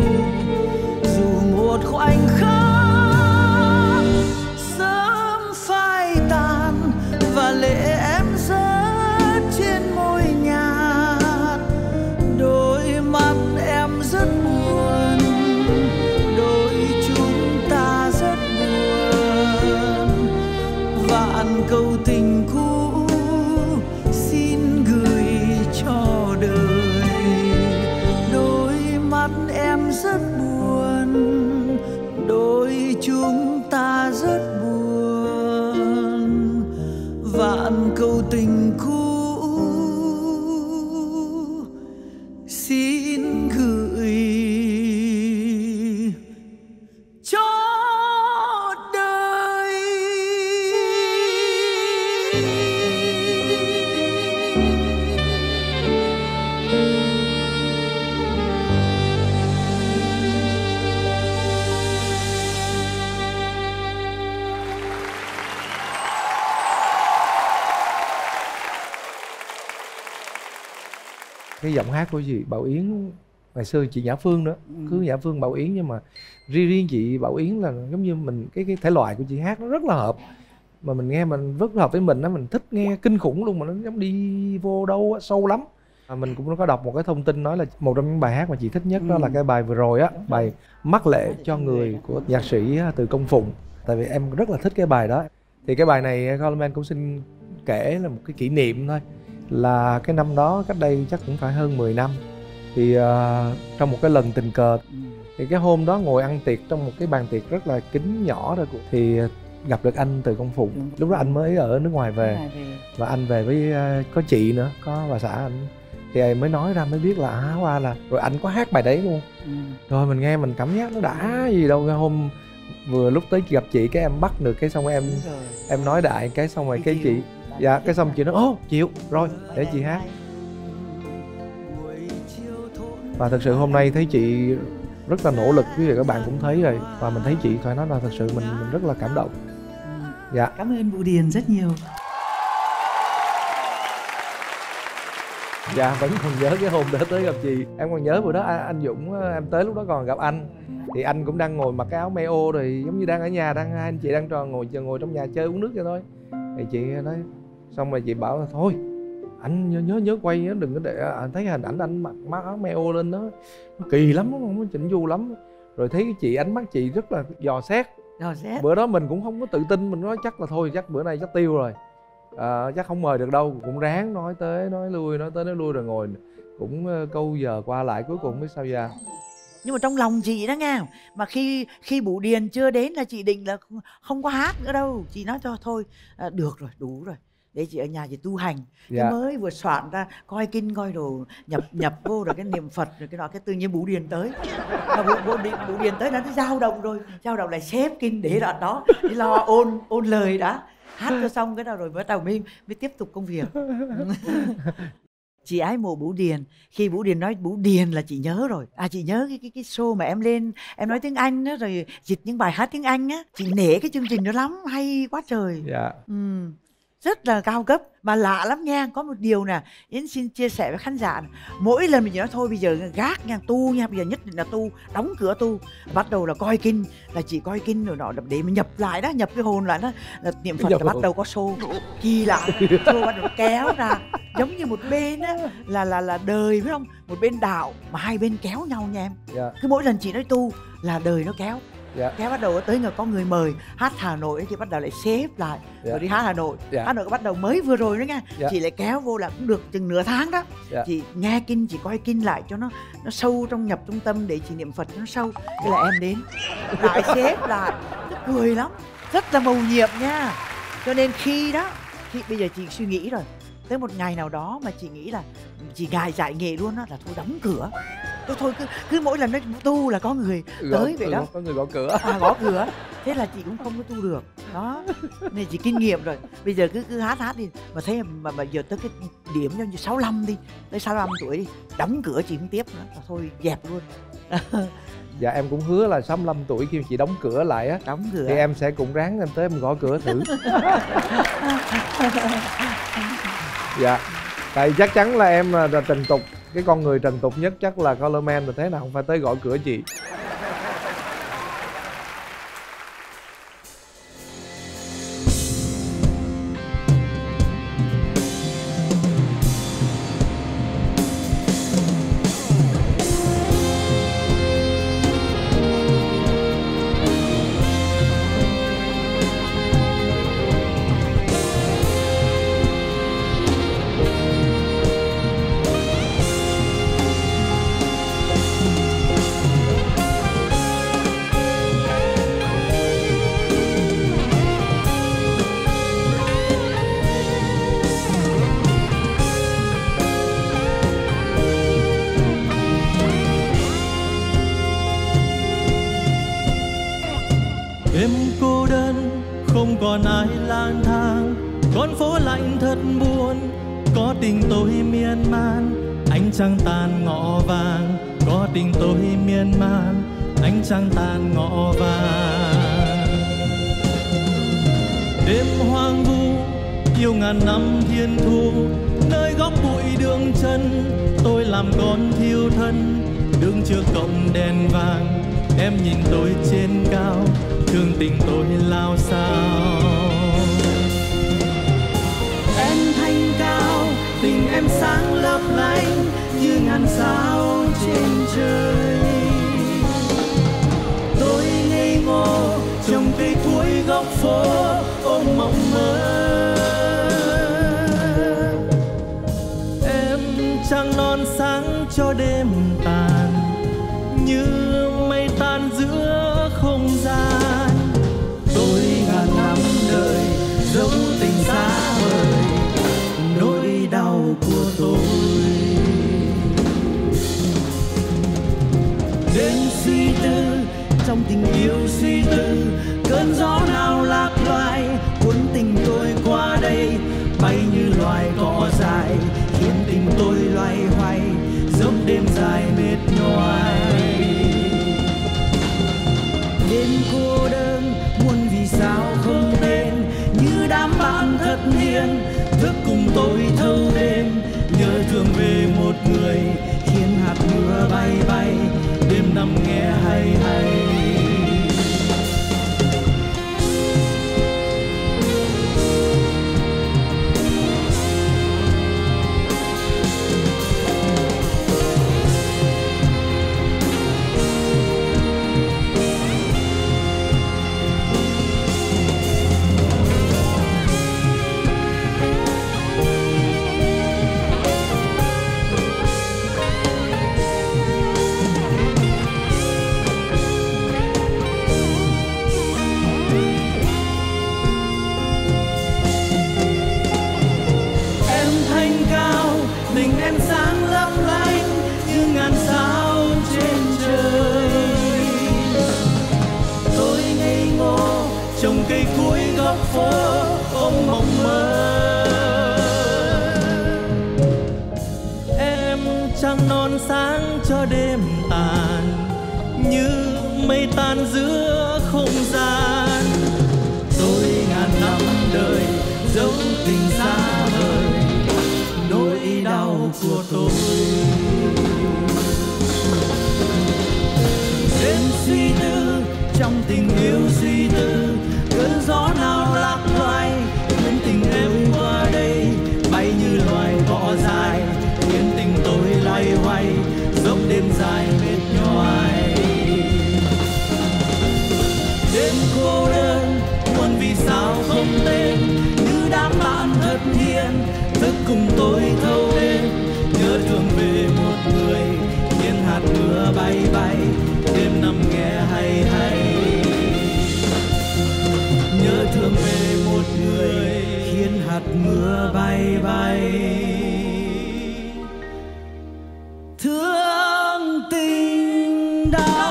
dù một khoảnh khắc sớm phai tàn và lệ em rớt trên môi nhạt, đôi mắt em rất buồn, đôi chúng ta rất buồn. Vạn câu tình cũ xin gửi cho đời, đôi mắt em rất buồn, đôi chúng ta rất buồn. Vạn câu tình cũ xin gửi cho đời. Cái giọng hát của chị Bảo Yến ngày xưa, chị Nhã Phương nữa, cứ Nhã Phương Bảo Yến, nhưng mà riêng chị Bảo Yến là giống như mình cái thể loại của chị hát nó rất là hợp, mà mình nghe mình rất hợp với mình đó, mình thích nghe kinh khủng luôn, mà nó giống đi vô đâu á, sâu lắm. Mình cũng có đọc một cái thông tin nói là một trong những bài hát mà chị thích nhất đó là cái bài vừa rồi á, bài Mắc Lệ Cho Người của nhạc sĩ Từ Công Phụng. Tại vì em rất là thích cái bài đó. Thì cái bài này Coleman cũng xin kể là một cái kỷ niệm thôi, là cái năm đó cách đây chắc cũng phải hơn 10 năm. Thì trong một cái lần tình cờ, thì cái hôm đó ngồi ăn tiệc trong một cái bàn tiệc rất là kín nhỏ thôi, thì gặp được anh Từ Công Phụng. Lúc đó anh mới ở nước ngoài về, và anh về với có chị nữa, có bà xã anh. Thì mới nói ra mới biết là hóa là rồi anh có hát bài đấy luôn. Rồi mình nghe mình cảm giác nó đã gì đâu. Cái hôm vừa lúc tới gặp chị cái em bắt được, cái xong em nói đại cái xong rồi cái chị dạ cái xong chị nói ô chịu rồi để chị hát. Và thật sự hôm nay thấy chị rất là nỗ lực, quý vị các bạn cũng thấy rồi, và mình thấy chị phải nói là thật sự mình rất là cảm động. Dạ Cảm ơn Vũ Điền rất nhiều. Dạ vẫn còn nhớ cái hôm đó tới gặp chị. Em còn nhớ bữa đó anh Dũng, em tới lúc đó còn gặp anh. Thì anh cũng đang ngồi mặc cái áo meo rồi, giống như đang ở nhà, hai anh chị đang tròn ngồi trong nhà chơi uống nước cho thôi. Thì chị nói, xong rồi chị bảo là thôi anh nhớ quay nhớ, đừng có để anh thấy hình ảnh anh mặc áo meo lên đó, nó kỳ lắm, nó chỉnh chu lắm. Rồi thấy cái chị, ánh mắt chị rất là dò xét. Bữa đó mình cũng không có tự tin, mình nói chắc là thôi chắc bữa nay chắc tiêu rồi, chắc không mời được đâu. Cũng ráng nói tới nói lui, nói tới nói lui, rồi ngồi cũng câu giờ qua lại, cuối cùng biết sao giờ. Nhưng mà trong lòng chị đó nghe, mà khi Vũ Điền chưa đến là chị định là không có hát nữa đâu. Chị nói cho thôi được rồi, đủ rồi, để chị ở nhà chị tu hành. Cái mới vừa soạn ra coi kinh coi đồ nhập vô rồi cái niệm Phật rồi cái tự nhiên Vũ Điền tới. Vũ Điền tới nó dao động rồi, dao động lại xếp kinh để đoạn đó, đi lo ôn lời đã, hát cho xong cái nào rồi bắt đầu mới tiếp tục công việc. Chị ái mộ Vũ Điền. Khi Vũ Điền nói Vũ Điền là chị nhớ rồi. Chị nhớ cái show mà em lên, em nói tiếng Anh đó, rồi dịch những bài hát tiếng Anh á. Chị nể cái chương trình đó lắm, hay quá trời. Rất là cao cấp, mà lạ lắm nha. Có một điều nè, Yến xin chia sẻ với khán giả này. Mỗi lần mình nói thôi bây giờ gác nha, tu nha, bây giờ nhất định là tu, đóng cửa tu. Bắt đầu là coi kinh, là chị coi kinh rồi nọ, để mình nhập lại đó, nhập cái hồn lại đó, là niệm Phật là bắt đầu có show. Kỳ lạ, show bắt đầu kéo ra, giống như một bên á là đời phải không? Một bên đạo mà hai bên kéo nhau nha em. Cứ mỗi lần chị nói tu là đời nó kéo. Kéo bắt đầu tới có người mời hát Hà Nội thì bắt đầu lại xếp lại rồi đi hát Hà Nội. Hà Nội bắt đầu mới vừa rồi đó nha. Chị lại kéo vô là cũng được chừng nửa tháng đó. Chị nghe kinh, chị coi kinh lại cho nó sâu trong, nhập trong tâm để chị niệm Phật cho nó sâu. Thế là em đến lại xếp lại, nó cười lắm, rất là mầu nhiệm nha. Cho nên khi bây giờ chị suy nghĩ rồi, tới một ngày nào đó mà chị nghĩ là chị ngại giải nghệ luôn đó, là thôi đóng cửa. Thôi cứ mỗi lần nó tu là có người tới vậy đó, có người gõ cửa. Gõ cửa. Thế là chị cũng không có tu được đó, nên chị kinh nghiệm rồi. Bây giờ cứ hát đi, mà thấy mà giờ tới cái điểm như 65 đi, tới 65 tuổi đi, đóng cửa chị không tiếp nữa, là thôi dẹp luôn. Dạ em cũng hứa là 65 tuổi khi chị đóng cửa lại á, Đóng cửa. thì em sẽ cũng ráng em tới em gõ cửa thử. Dạ. Tại chắc chắn là em là trần tục, cái con người trần tục nhất chắc là Color Man, mà thế nào không phải tới gõ cửa chị. Em cô đơn không còn ai lang thang, con phố lạnh thật buồn, có tình tôi miên man, ánh trăng tàn ngọ vàng, có tình tôi miên man, ánh trăng tàn ngọ vàng. Đêm hoang vu yêu ngàn năm thiên thu, nơi góc bụi đường chân tôi làm con thiêu thân, đứng trước cổng đèn vàng em nhìn tôi trên cao, thương tình tôi lao sao. Em thanh cao, tình em sáng lấp lánh như ngàn sao trên trời. Tôi ngây ngô trong cây cuối góc phố ôm mộng mơ. Em trăng non sáng cho đêm tàn, như mây tan giữa không gian. Tôi ngàn năm đời dấu tình xa vời, nỗi đau của tôi. Đến suy tư trong tình yêu suy tư, cơn gió nào lạc loài cuốn tình tôi qua đây, bay như loài cỏ dài khiến tình tôi loay hoay giống đêm dài mệt nhoài. Đêm cô đơn muôn vì sao không tên, như đám bạn thật hiền thức cùng tôi thâu đêm, nhớ thương về một người khiến hạt mưa bay bay đêm nằm nghe hay hay. Trong cây cuối góc phố ôm mộng mơ. Em trăng non sáng cho đêm tàn, như mây tan giữa không gian. Tôi ngàn năm đời dấu tình xa vời, nỗi đau của tôi. Đến suy tư trong tình yêu suy tư, cơn gió nào lạc loài khiến tình em qua đây, bay như loài cỏ dài khiến tình tôi loay hoay giống đêm dài mệt nhoài. Đêm cô đơn muôn vì sao không tên, như đám bạn thật hiền thức cùng tôi thâu đêm, nhớ thương về một người khiến hạt mưa bay bay đêm nằm nghe hay hay. Nhớ thương về một người khiến hạt mưa bay bay thương tình đau.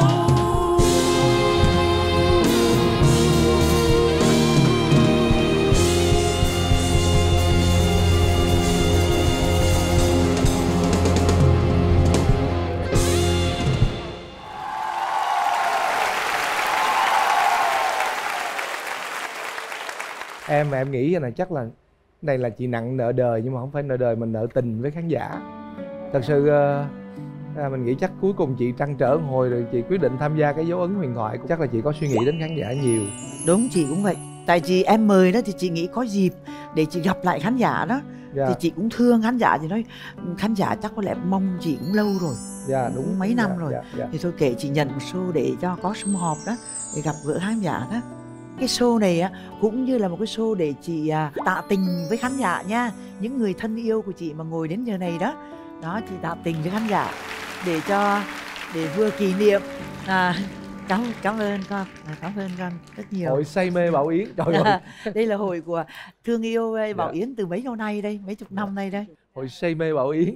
em mà em nghĩ là chắc là này là chị nặng nợ đời, nhưng mà không phải nợ đời, mình nợ tình với khán giả. Thật sự mình nghĩ chắc cuối cùng chị trăn trở một hồi rồi chị quyết định tham gia cái dấu ấn huyền thoại. Chắc là chị có suy nghĩ đến khán giả nhiều. Đúng, chị cũng vậy. Tại chị em mời đó thì chị nghĩ có dịp để chị gặp lại khán giả đó. Thì chị cũng thương khán giả, thì nói khán giả chắc có lẽ mong chị cũng lâu rồi. Đúng. Cũng mấy năm rồi. Thì thôi kệ, chị nhận một show để cho có sum họp đó, để gặp gỡ khán giả đó. Cái show này á cũng như là một cái show để chị tạ tình với khán giả nha. Những người thân yêu của chị mà ngồi đến giờ này đó, chị tạ tình với khán giả để vừa kỷ niệm. Cảm ơn con rất nhiều. Hội say mê Bảo Yến, trời ơi. Đây là hội của thương yêu Bảo Yến từ mấy lâu nay đây, mấy chục năm nay đây. Hội say mê Bảo Yến.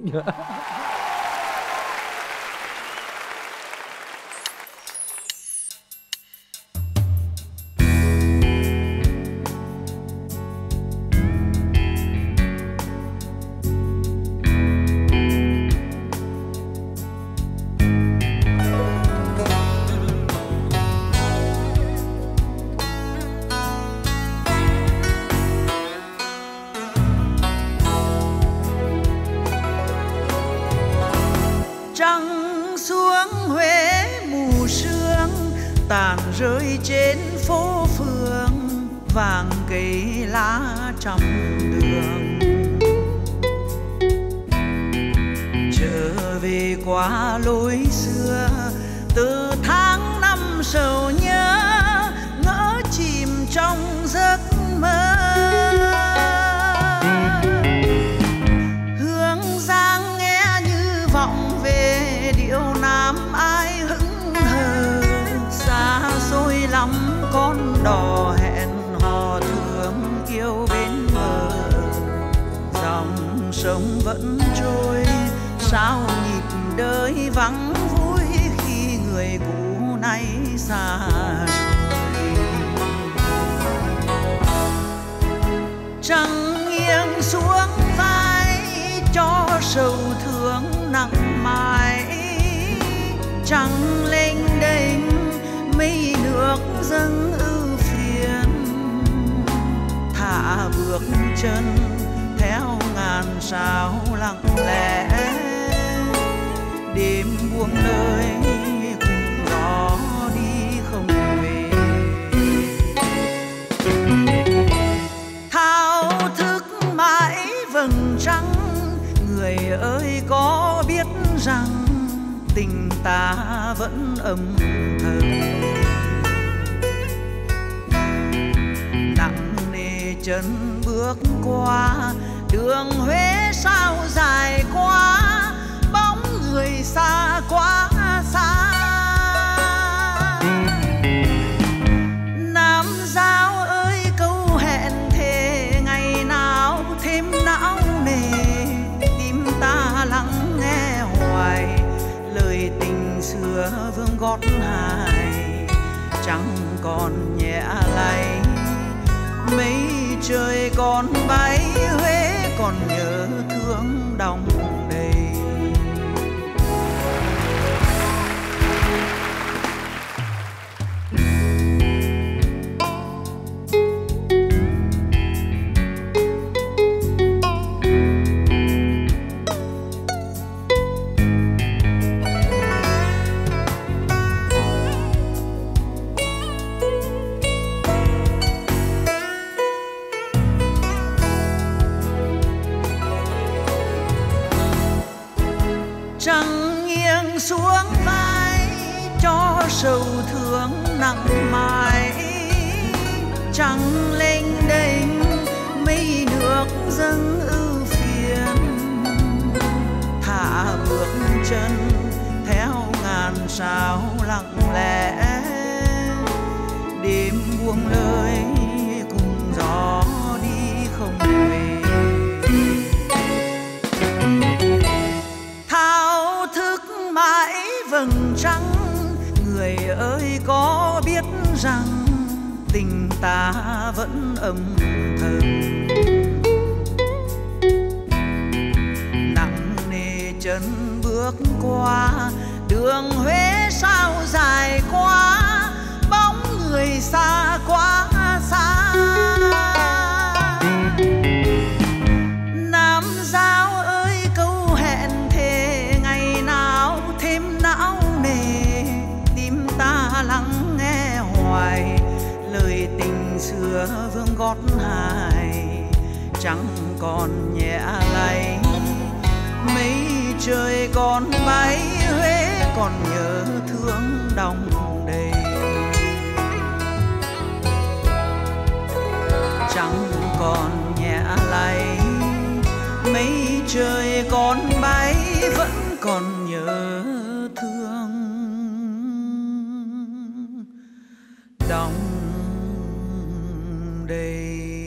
Trăng xuống Huế mù sương, tàn rơi trên phố phường, vàng cây lá trăm đường. Trở về qua lối xưa, từ tháng năm sầu nhớ, ngỡ chìm trong giấc mơ. Hương Giang nghe như vọng về, điệu Nam ai hững hờ. Xa xôi lắm con đò hẹn hò thương yêu bên bờ. Dòng sông vẫn trôi, sao nhịp đời vắng vui khi người cũ nay xa rồi. Trăng nghiêng xuống vai cho sầu thương nặng mãi. Trăng lênh đênh mây nước dâng ưu phiền, thả bước chân theo ngàn sao lặng lẽ. Đêm buông lời cùng gió đi không về. Thao thức mãi vầng trăng, người ơi có biết rằng tình ta vẫn âm thầm. Nặng nề chân bước qua đường Huế sao dài quá, bóng người xa quá xa. Nam Giao ơi câu hẹn thề ngày nào thêm não nề, tim ta lắng nghe hoài lời tình xưa vương gót hài. Trăng còn nhẹ lay, mây trời còn bay, Huế còn nhớ thương đong đầy. Trăng nghiêng xuống vai cho sầu thương nặng mãi. Trăng lênh đênh mây nước dâng ưu phiền, thả bước chân theo ngàn sao lặng lẽ. Đêm buông lời cùng gió đi không về. Thao thức mãi vầng trăng, người ơi có biết rằng tình ta vẫn âm thầm. Nặng nề chân bước qua đường Huế sao dài quá, bóng người xa quá xa. nhớ vương gót hài chẳng còn nhẹ lay. Mây trời còn bay Huế còn nhớ thương đong đầy. Chẳng còn nhẹ lay mây trời còn bay vẫn còn nhớ thương đong đầy.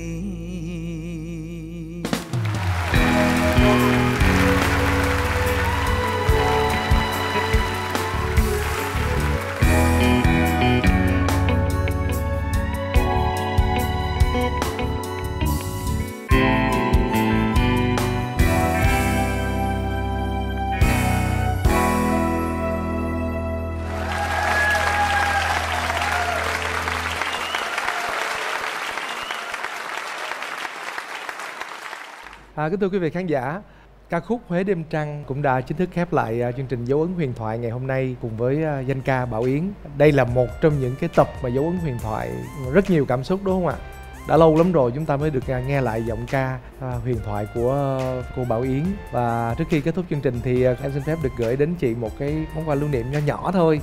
Kính thưa quý vị khán giả, ca khúc Huế Đêm Trăng cũng đã chính thức khép lại chương trình Dấu Ấn Huyền Thoại ngày hôm nay cùng với danh ca Bảo Yến. Đây là một trong những cái tập mà Dấu Ấn Huyền Thoại rất nhiều cảm xúc, đúng không ạ? Đã lâu lắm rồi chúng ta mới được nghe lại giọng ca huyền thoại của cô Bảo Yến. Và trước khi kết thúc chương trình thì em xin phép được gửi đến chị một cái món quà lưu niệm nho nhỏ thôi.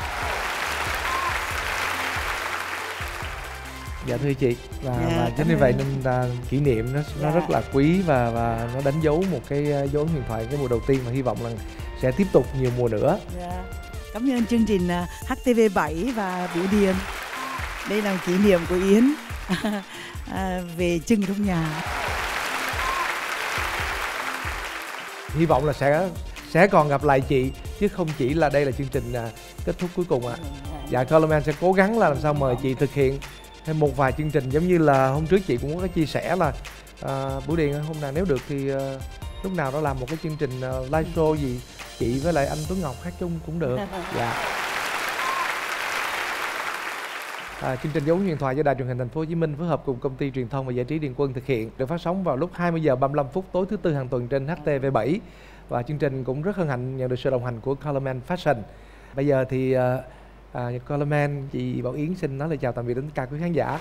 Dạ thưa chị, và chính vì vậy nên kỷ niệm nó rất là quý và nó đánh dấu một cái dấu ấn huyền thoại cái mùa đầu tiên, và hy vọng là sẽ tiếp tục nhiều mùa nữa. Cảm ơn chương trình HTV7 và Biểu Điền. Đây là kỷ niệm của Yến về chừng trong nhà. Hy vọng là sẽ còn gặp lại chị, chứ không chỉ là đây là chương trình kết thúc cuối cùng ạ. Dạ, Coleman sẽ cố gắng là làm sao mời chị thực hiện thêm một vài chương trình, giống như là hôm trước chị cũng có chia sẻ là Bửu Điền hôm nào nếu được thì lúc nào đó làm một cái chương trình live show gì chị với lại anh Tuấn Ngọc hát chung cũng được. Dạ. Chương trình Dấu Ấn Huyền Thoại do Đài Truyền hình Thành phố Hồ Chí Minh phối hợp cùng công ty truyền thông và giải trí Điền Quân thực hiện, được phát sóng vào lúc 20 giờ 35 phút tối thứ Tư hàng tuần trên HTV7. Và chương trình cũng rất hân hạnh nhận được sự đồng hành của Coleman Fashion. Bây giờ thì Coleman, chị Bảo Yến xin nói lời chào tạm biệt đến tất cả quý khán giả.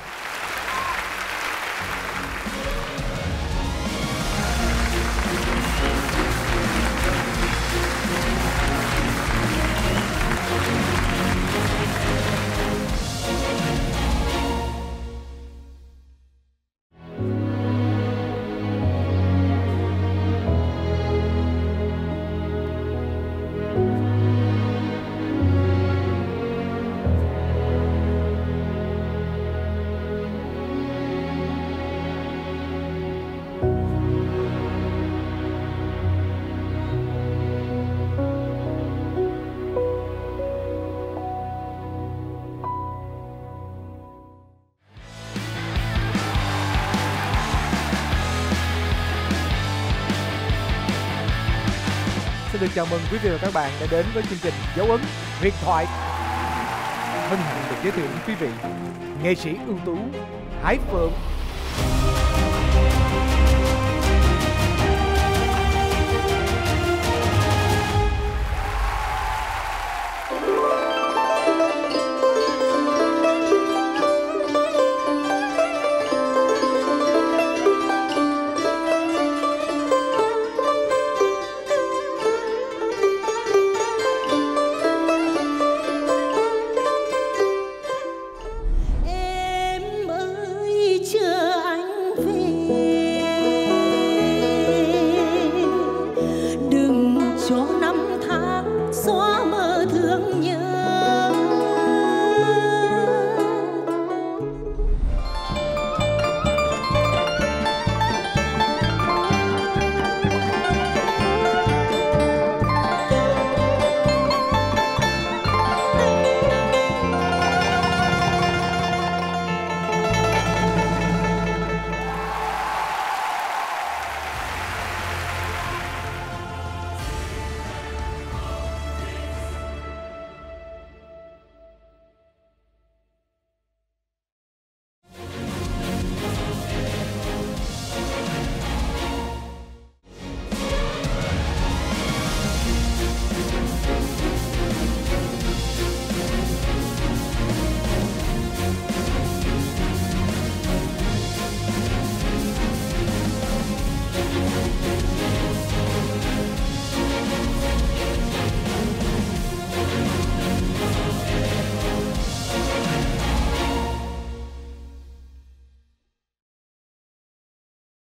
Xin được chào mừng quý vị và các bạn đã đến với chương trình Dấu Ấn Huyền Thoại. Hân hạnh được giới thiệu đến quý vị nghệ sĩ ưu tú Hải Phượng.